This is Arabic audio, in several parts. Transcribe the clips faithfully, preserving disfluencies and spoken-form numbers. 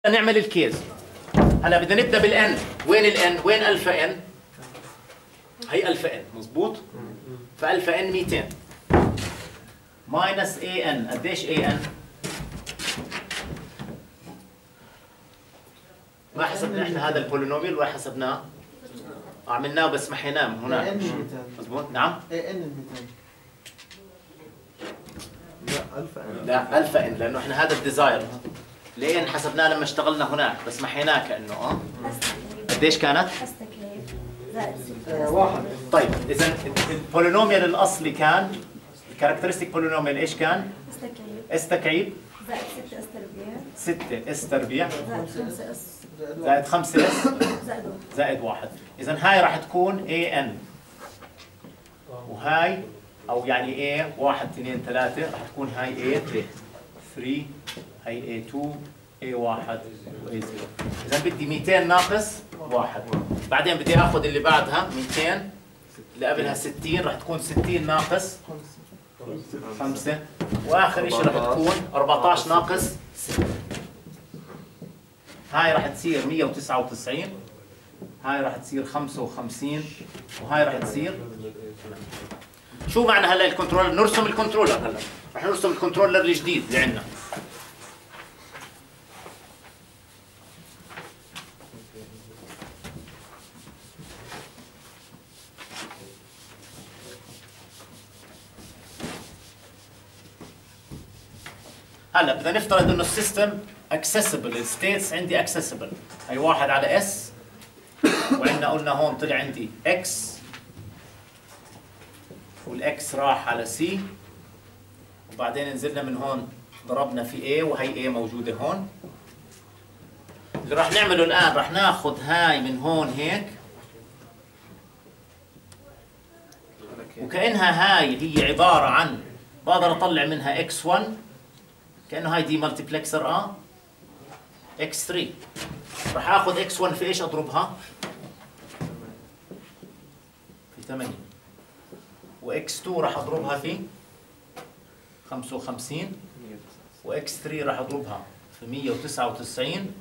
نعمل الكيس. هلا بدنا نبدا بالان. وين الان؟ وين الفا ان؟ هي الفا ان، مضبوط؟ فالفا ان مئتين ماينس اي ان. قديش اي ان؟ ما حسبنا احنا هذا البولينوميال ولا حسبناه؟ عملناه بس محيناه من هناك. مضبوط؟ نعم؟ اي ان مئتين. لا الفا ان. لا الفا ان، لانه احنا هذا الديزاير. لين حسبناه لما اشتغلنا هناك بس محيناه كانه اه قديش كانت؟ واحد. طيب اذا البولينوميال الاصلي كان الكاركترستيك بولينوميال ايش كان؟ اس تكعيب زائد ستة اس تربيع ستة اس تربيع زائد خمسة اس زائد خمسة اس زائد واحد. زائد واحد. اذا هاي راح تكون اي ان، وهاي او يعني اي واحد اثنين ثلاثة راح تكون هاي اي ثلاثة، هاي اي اثنين اي واحد واي صفر. اذا بدي مئتين ناقص واحد، بعدين بدي اخذ اللي بعدها مئتين اللي قبلها ستين، راح تكون ستين ناقص خمسة، واخر شيء راح تكون أربعة عشر ناقص ستة. هاي راح تصير مئة وتسعة وتسعين، هاي راح تصير خمسة وخمسين، وهاي راح تصير. شو معنى هلا الكنترولر؟ نرسم الكنترولر. هلا راح نرسم الكنترولر الجديد اللي عندنا. هلا بدنا نفترض انه السيستم اكسسبل، الستيتس عندي اكسسبل. هي واحد على اس، وعندنا قلنا هون طلع عندي اكس، والاكس راح على سي، وبعدين نزلنا من هون ضربنا في A، وهي A موجودة هون. اللي راح نعمله الآن راح ناخذ هاي من هون هيك، وكأنها هاي هي عبارة عن بقدر أطلع منها إكس واحد، كأنه هاي دي مالتيبلكسر اه إكس ثلاثة. راح آخذ إكس واحد في إيش أضربها؟ في ثمانية. وإكس اثنين راح أضربها في خمسة وخمسين، وإكس ثلاثة راح أضربها في مئة وتسعة وتسعين.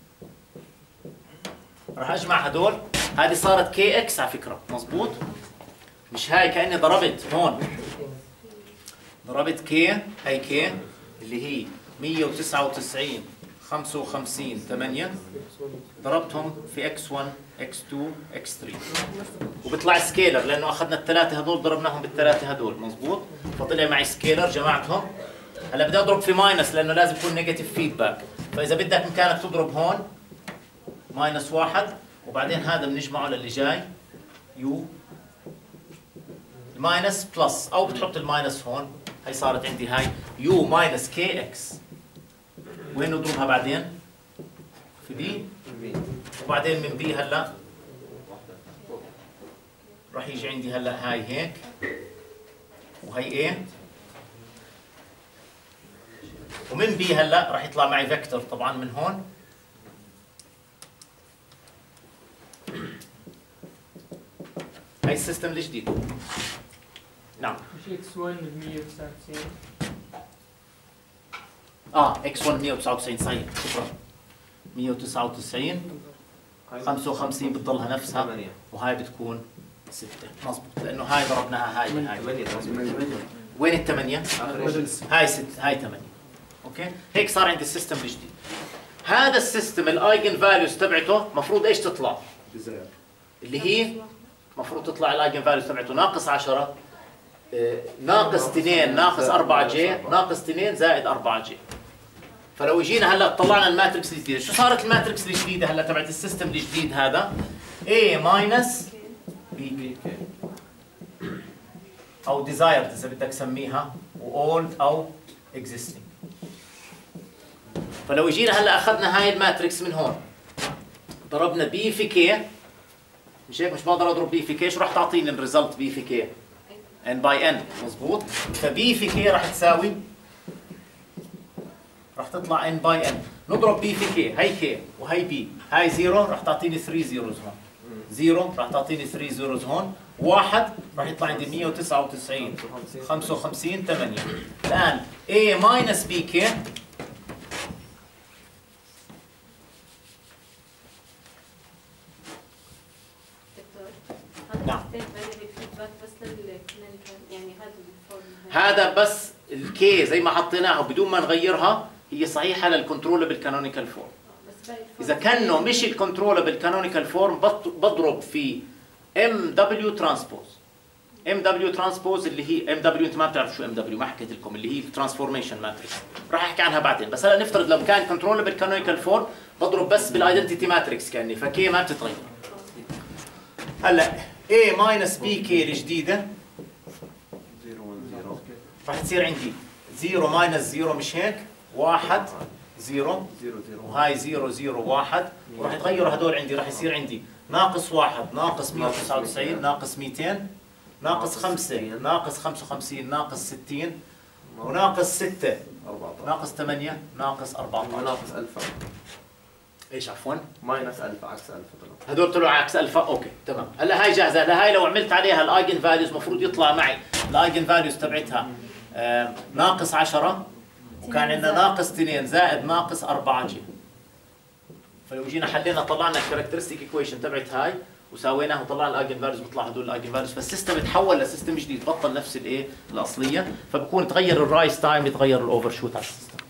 راح أجمع هدول، هذه صارت كي إكس على فكرة، مظبوط؟ مش هاي كأني ضربت هون، ضربت كي، هاي كي اللي هي مئة وتسعة وتسعين خمسة وخمسين ثمانية، ضربتهم في إكس واحد إكس اثنين إكس ثلاثة، وبيطلع سكيلر لانه اخذنا الثلاثه هذول ضربناهم بالثلاثه هذول، مزبوط؟ فطلع معي سكيلر جمعتهم. هلا بدي اضرب في ماينس لانه لازم يكون نيجاتيف فيدباك، فاذا بدك بامكانك تضرب هون ماينس واحد، وبعدين هذا بنجمعه للي جاي يو الماينس بلس، او بتحط الماينس هون. هي صارت عندي هاي يو ماينس كي اكس. وين نضربها بعدين؟ في بي، وبعدين من بي هلا راح يجي عندي هلا هاي هيك، وهي ايه، ومن بي هلا راح يطلع معي فيكتور طبعا من هون. هاي السيستم الجديد. نعم. مش اكس واحد مئة وتسعة وتسعين؟ اه اكس واحد مئة وتسعة وتسعين صحيح، شكرا. مئة وتسعة وتسعين، خمسة وخمسين بتضلها نفسها، وهاي بتكون ستة، مظبوط، لأنه هاي ضربناها هاي هاي. وين الثمانية؟ هاي ستة، هاي ثمانية. أوكي؟ هيك صار عندي السيستم الجديد. هذا السيستم الأيجن فاليوز تبعته مفروض إيش تطلع؟ اللي هي مفروض تطلع الأيجن فاليوز تبعته ناقص عشرة، ناقص اثنين، ناقص أربعة جي، ناقص اثنين زائد أربعة جي. فلو اجينا هلا طلعنا الماتريكس الجديده، شو صارت الماتريكس الجديده هلا تبعت السيستم الجديد هذا؟ A ماينس بي كي، او ديزايرد اذا بدك تسميها، واولد او اكزيستنج. فلو اجينا هلا اخذنا هاي الماتريكس من هون، ضربنا بي في كي، مش هيك؟ مش بقدر اضرب بي في كي، شو راح تعطيني الريزلت بي في كي؟ ان باي ان، مضبوط؟ فبي في كي راح تساوي، راح تطلع ان باي ان. نضرب بي في كي، هي كي وهي بي، هاي زيرو راح تعطيني ثلاثة زيروز هون، زيرو راح تعطيني ثلاثة زيروز هون، واحد راح يطلع عندي مئة وتسعة وتسعين خمسة وخمسين ثمانية. الآن A ماينس بي كي نعم. بس للكلينيكال يعني هذا الفورم هذا بس الكي زي ما حطيناها بدون ما نغيرها هي صحيحه للكنترولبل كانونيكال فورم. اذا كانه مش الكنترولبل كانونيكال فورم بضرب في ام دبليو ترانسبوز. ام دبليو ترانسبوز اللي هي ام دبليو، انت ما بتعرف شو ام دبليو، ما حكيت لكم، اللي هي الترانسفورميشن ماتريكس، راح احكي عنها بعدين. بس هلا نفترض لو كان كنترولبل كانونيكال فورم بضرب بس بالايدنتيتي ماتريكس كاني، فكي ما بتتغير. هلا A ماينس بي كي الجديده راح تصير عندي صفر ماينس صفر، مش هيك؟ واحد صفر وهاي صفر صفر واحد، وراح يتغيروا هدول عندي، راح يصير عندي ناقص واحد ناقص مئة وتسعة وتسعين ناقص مئتين ناقص خمسة ناقص خمسة وخمسين ناقص ستين وناقص ستة ناقص ثمانية ناقص أربعة عشر ناقص ألفا. ايش عفوا؟ ماينس ألفا عكس ألفا. هدول طلعوا عكس ألفا. اوكي تمام. هلا هاي جاهزه. هلا هاي لو عملت عليها الايجن فاليوز المفروض يطلع معي الايجن فاليوز تبعتها آه ناقص عشرة، وكان عندنا ناقص اثنين زائد ناقص أربعة جي. فلو جينا حلينا طلعنا الكاركترستيك ايكويشن تبعت هاي وسويناها وطلعنا الايجن فاليوز بيطلع هدول الايجن فاليوز، فالسيستم تحول لسيستم جديد، بطل نفس الايه الاصليه، فبكون تغير الرايس تايم، يتغير الاوفر شوت على السيستم.